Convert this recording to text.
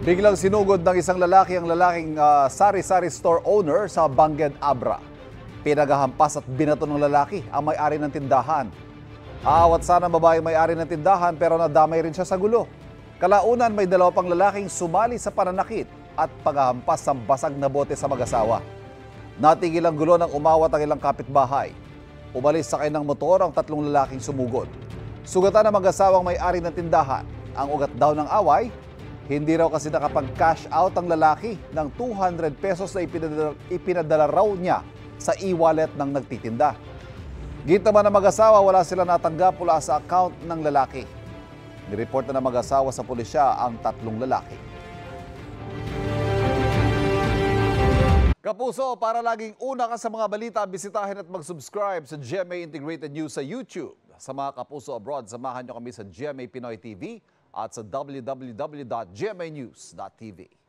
Biglang sinugod ng isang lalaki ang lalaking sari-sari store owner sa Bangged, Abra. Pinagahampas at binato ng lalaki ang may-ari ng tindahan. Aawat sana babaeng may-ari ng tindahan pero nadamay rin siya sa gulo. Kalaunan may dalawa pang lalaking sumali sa pananakit at paghahampas ng basag na bote sa mag-asawa. Natigil ang gulo nang umawat ang ilang kapitbahay. Umalis sakay ng motor ang tatlong lalaking sumugod. Sugatan ng mag-asawang may-ari ng tindahan. Ang ugat daw ng away, hindi raw kasi nakapag-cash out ang lalaki ng 200 pesos na ipinadala raw niya sa e-wallet ng nagtitinda. Git naman ng mag-asawa, wala sila natanggap mula sa account ng lalaki. Nireport na ng mag-asawa sa pulisya ang tatlong lalaki. Kapuso, para laging una ka sa mga balita, bisitahin at mag-subscribe sa GMA Integrated News sa YouTube. Sa mga kapuso abroad, samahan nyo kami sa GMA Pinoy TV at sa www.gmanews.tv.